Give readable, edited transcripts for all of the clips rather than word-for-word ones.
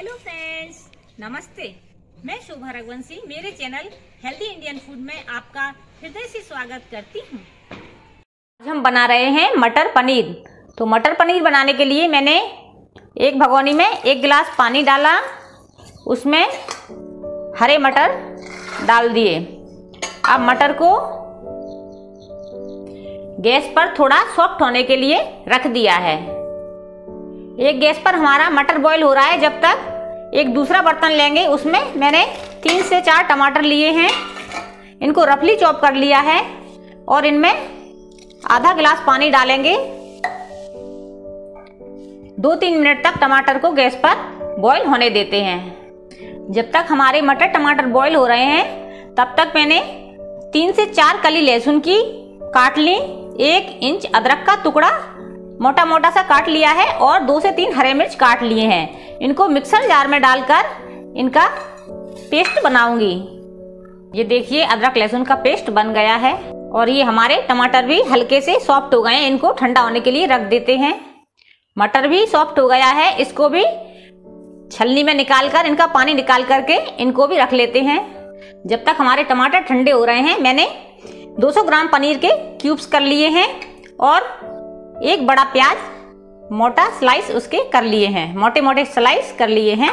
Hello friends, नमस्ते। मैं शोभा रघुवंशी मेरे चैनल हेल्दी इंडियन फूड में आपका हृदय से स्वागत करती हूँ। आज हम बना रहे हैं मटर पनीर। तो मटर पनीर बनाने के लिए मैंने एक भगोनी में 1 गिलास पानी डाला, उसमें हरे मटर डाल दिए। अब मटर को गैस पर थोड़ा सॉफ्ट होने के लिए रख दिया है। एक गैस पर हमारा मटर बॉईल हो रहा है। जब तक एक दूसरा बर्तन लेंगे, उसमें मैंने 3 से 4 टमाटर लिए हैं, इनको रफली चॉप कर लिया है और इनमें आधा गिलास पानी डालेंगे। 2-3 मिनट तक टमाटर को गैस पर बॉईल होने देते हैं। जब तक हमारे मटर टमाटर बॉईल हो रहे हैं, तब तक मैंने 3 से 4 कली लहसुन की काट ली, 1 इंच अदरक का टुकड़ा मोटा मोटा सा काट लिया है और 2 से 3 हरे मिर्च काट लिए हैं। इनको मिक्सर जार में डालकर इनका पेस्ट बनाऊंगी। ये देखिए, अदरक लहसुन का पेस्ट बन गया है और ये हमारे टमाटर भी हल्के से सॉफ्ट हो गए हैं। इनको ठंडा होने के लिए रख देते हैं। मटर भी सॉफ्ट हो गया है, इसको भी छलनी में निकालकर इनका पानी निकाल करके इनको भी रख लेते हैं। जब तक हमारे टमाटर ठंडे हो रहे हैं, मैंने 200 ग्राम पनीर के क्यूब्स कर लिए हैं और एक बड़ा प्याज मोटा स्लाइस उसके कर लिए हैं, मोटे मोटे स्लाइस कर लिए हैं।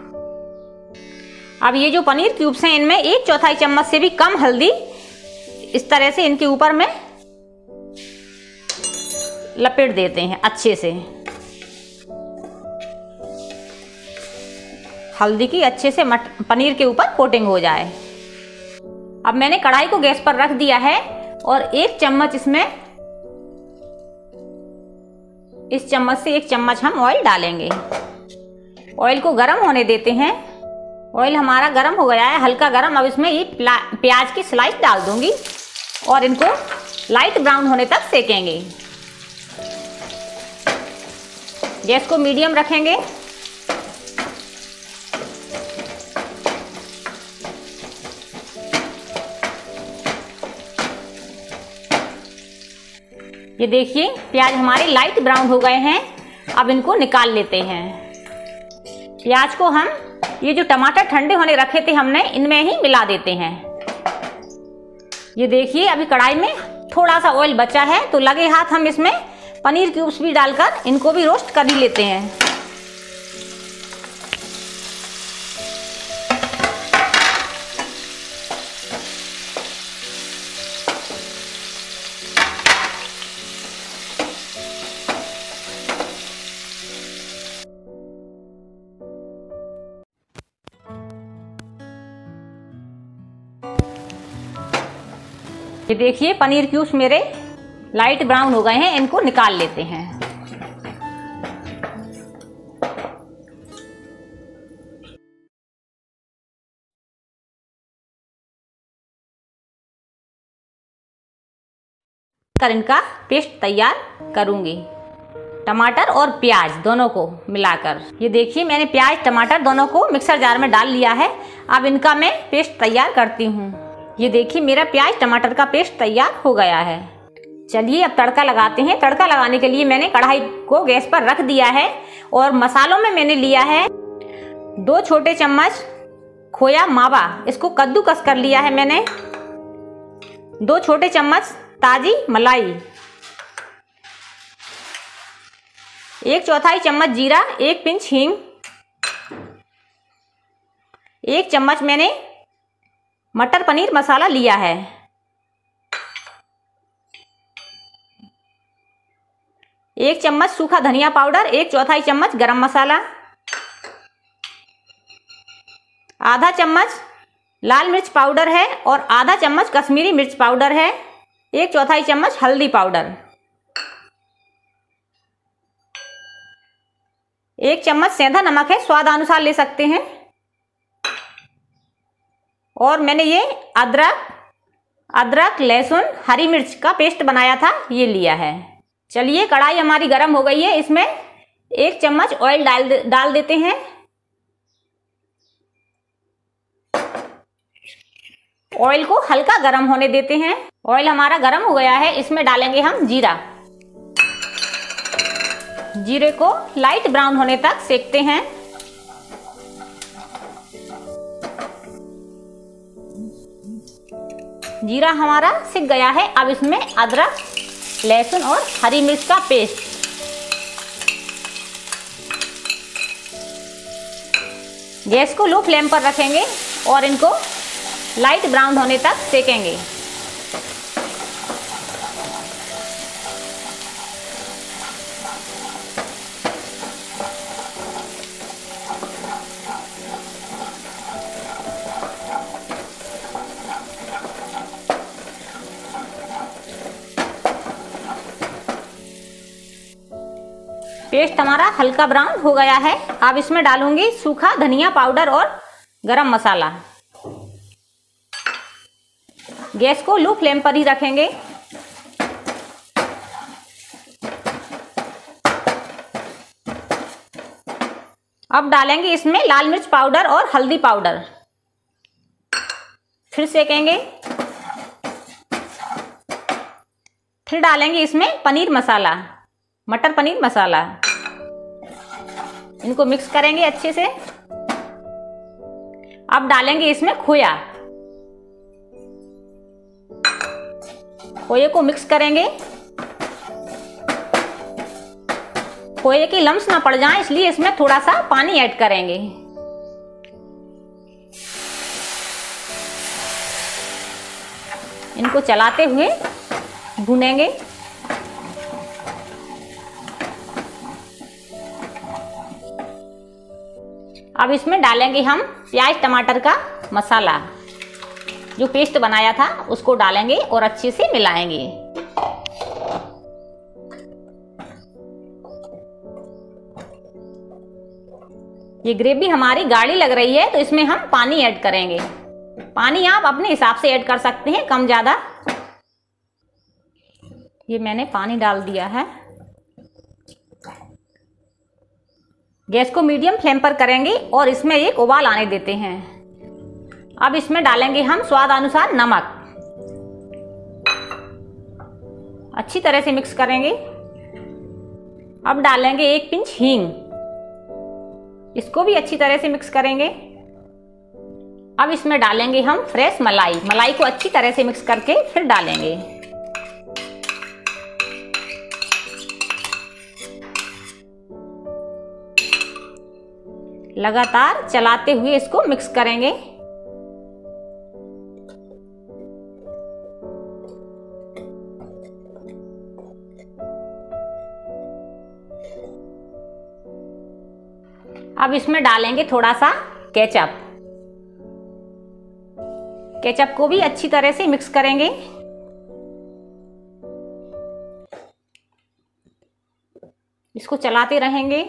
अब ये जो पनीर क्यूब्स हैं, इनमें 1/4 चम्मच से भी कम हल्दी इस तरह से इनके ऊपर में लपेट देते हैं अच्छे से। हल्दी की अच्छे से पनीर के ऊपर कोटिंग हो जाए। अब मैंने कढ़ाई को गैस पर रख दिया है और 1 चम्मच इस चम्मच से 1 चम्मच हम ऑयल डालेंगे। ऑयल को गर्म होने देते हैं। ऑयल हमारा गर्म हो गया है, हल्का गर्म। अब इसमें ये प्याज की स्लाइस डाल दूंगी और इनको लाइट ब्राउन होने तक सेकेंगे। गैस को मीडियम रखेंगे। ये देखिए, प्याज हमारे लाइट ब्राउन हो गए हैं। अब इनको निकाल लेते हैं। प्याज को हम ये जो टमाटर ठंडे होने रखे थे हमने, इनमें ही मिला देते हैं। ये देखिए, अभी कढ़ाई में थोड़ा सा ऑयल बचा है, तो लगे हाथ हम इसमें पनीर क्यूब्स भी डालकर इनको भी रोस्ट कर ही लेते हैं। ये देखिए, पनीर क्यूब्स मेरे लाइट ब्राउन हो गए हैं, इनको निकाल लेते हैं। कर इनका पेस्ट तैयार करूंगी, टमाटर और प्याज दोनों को मिलाकर। ये देखिए, मैंने प्याज टमाटर दोनों को मिक्सर जार में डाल लिया है। अब इनका मैं पेस्ट तैयार करती हूँ। ये देखिए, मेरा प्याज टमाटर का पेस्ट तैयार हो गया है। चलिए अब तड़का लगाते हैं। तड़का लगाने के लिए मैंने कढ़ाई को गैस पर रख दिया है और मसालों में मैंने लिया है 2 छोटे चम्मच खोया मावा, इसको कद्दूकस कर लिया है मैंने। 2 छोटे चम्मच ताजी मलाई, 1/4 चम्मच जीरा, 1 पिंच हींग, 1 चम्मच मैंने मटर पनीर मसाला लिया है। 1 चम्मच सूखा धनिया पाउडर, 1/4 चम्मच गरम मसाला, आधा चम्मच लाल मिर्च पाउडर है और आधा चम्मच कश्मीरी मिर्च पाउडर है, 1/4 चम्मच हल्दी पाउडर, 1 चम्मच सेंधा नमक है, स्वाद अनुसार ले सकते हैं। और मैंने ये अदरक लहसुन हरी मिर्च का पेस्ट बनाया था, ये लिया है। चलिए, कढ़ाई हमारी गर्म हो गई है, इसमें 1 चम्मच ऑयल डाल देते हैं। ऑयल को हल्का गर्म होने देते हैं। ऑयल हमारा गर्म हो गया है, इसमें डालेंगे हम जीरा। जीरे को लाइट ब्राउन होने तक सेकते हैं। जीरा हमारा सिक गया है। अब इसमें अदरक, लहसुन और हरी मिर्च का पेस्ट, गैस को लो फ्लेम पर रखेंगे और इनको लाइट ब्राउन होने तक सेकेंगे। पेस्ट हमारा हल्का ब्राउन हो गया है। अब इसमें डालूंगी सूखा धनिया पाउडर और गरम मसाला। गैस को लो फ्लेम पर ही रखेंगे। अब डालेंगे इसमें लाल मिर्च पाउडर और हल्दी पाउडर, फिर सेकेंगे। फिर डालेंगे इसमें पनीर मसाला, मटर पनीर मसाला। इनको मिक्स करेंगे अच्छे से। अब डालेंगे इसमें खोया, खोए को मिक्स करेंगे। खोए की लम्स ना पड़ जाए इसलिए इसमें थोड़ा सा पानी ऐड करेंगे। इनको चलाते हुए भूनेंगे। अब इसमें डालेंगे हम प्याज टमाटर का मसाला, जो पेस्ट बनाया था उसको डालेंगे और अच्छे से मिलाएंगे। ये ग्रेवी हमारी गाढ़ी लग रही है तो इसमें हम पानी ऐड करेंगे। पानी आप अपने हिसाब से ऐड कर सकते हैं, कम ज़्यादा। ये मैंने पानी डाल दिया है। गैस को मीडियम फ्लेम पर करेंगे और इसमें एक उबाल आने देते हैं। अब इसमें डालेंगे हम स्वाद अनुसार नमक। अच्छी तरह से मिक्स करेंगे। अब डालेंगे एक पिंच हींग, इसको भी अच्छी तरह से मिक्स करेंगे। अब इसमें डालेंगे हम फ्रेश मलाई। मलाई को अच्छी तरह से मिक्स करके फिर डालेंगे। लगातार चलाते हुए इसको मिक्स करेंगे। अब इसमें डालेंगे थोड़ा सा केचप। केचप को भी अच्छी तरह से मिक्स करेंगे। इसको चलाते रहेंगे।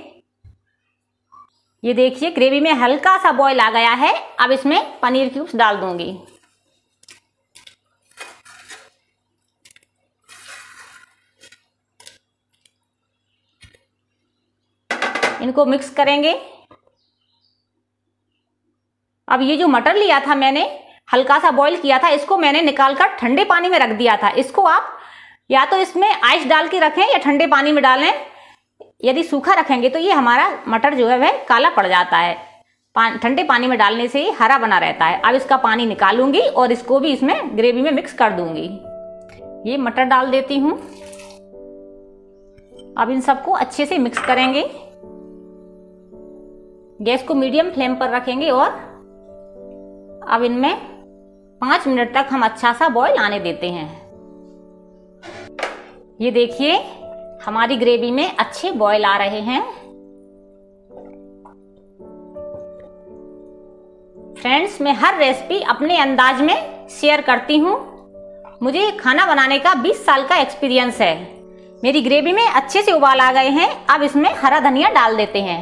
ये देखिए ग्रेवी में हल्का सा बॉईल आ गया है। अब इसमें पनीर क्यूब्स डाल दूंगी। इनको मिक्स करेंगे। अब ये जो मटर लिया था मैंने, हल्का सा बॉईल किया था, इसको मैंने निकालकर ठंडे पानी में रख दिया था। इसको आप या तो इसमें आइस डाल के रखें या ठंडे पानी में डालें। यदि सूखा रखेंगे तो ये हमारा मटर जो है वह काला पड़ जाता है। ठंडे पानी में डालने से ही हरा बना रहता है। अब इसका पानी निकालूंगी और इसको भी इसमें ग्रेवी में मिक्स कर दूंगी। ये मटर डाल देती हूँ। अब इन सबको अच्छे से मिक्स करेंगे। गैस को मीडियम फ्लेम पर रखेंगे और अब इनमें 5 मिनट तक हम अच्छा सा बॉईल आने देते हैं। ये देखिए हमारी ग्रेवी में अच्छे बॉईल आ रहे हैं। फ्रेंड्स, मैं हर रेसिपी अपने अंदाज में शेयर करती हूँ। मुझे खाना बनाने का 20 साल का एक्सपीरियंस है। मेरी ग्रेवी में अच्छे से उबाल आ गए हैं। अब इसमें हरा धनिया डाल देते हैं।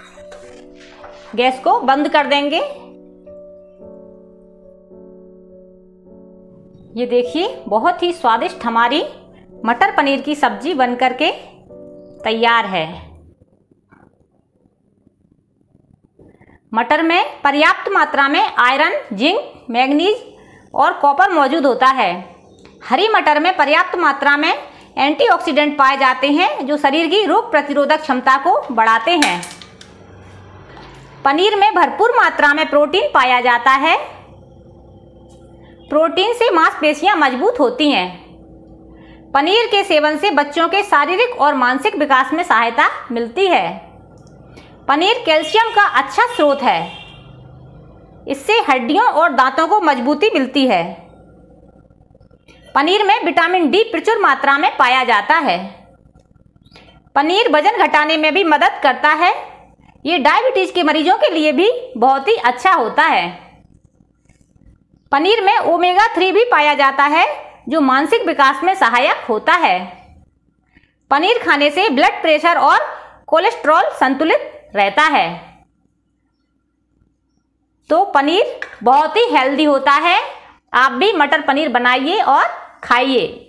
गैस को बंद कर देंगे। ये देखिए बहुत ही स्वादिष्ट हमारी मटर पनीर की सब्जी बनकर के तैयार है। मटर में पर्याप्त मात्रा में आयरन, जिंक, मैग्नीज और कॉपर मौजूद होता है। हरी मटर में पर्याप्त मात्रा में एंटीऑक्सीडेंट पाए जाते हैं जो शरीर की रोग प्रतिरोधक क्षमता को बढ़ाते हैं। पनीर में भरपूर मात्रा में प्रोटीन पाया जाता है। प्रोटीन से मांसपेशियां मजबूत होती हैं। पनीर के सेवन से बच्चों के शारीरिक और मानसिक विकास में सहायता मिलती है। पनीर कैल्शियम का अच्छा स्रोत है। इससे हड्डियों और दांतों को मजबूती मिलती है। पनीर में विटामिन डी प्रचुर मात्रा में पाया जाता है। पनीर वजन घटाने में भी मदद करता है। ये डायबिटीज के मरीजों के लिए भी बहुत ही अच्छा होता है। पनीर में ओमेगा 3 भी पाया जाता है, जो मानसिक विकास में सहायक होता है। पनीर खाने से ब्लड प्रेशर और कोलेस्ट्रॉल संतुलित रहता है। तो पनीर बहुत ही हेल्दी होता है। आप भी मटर पनीर बनाइए और खाइए।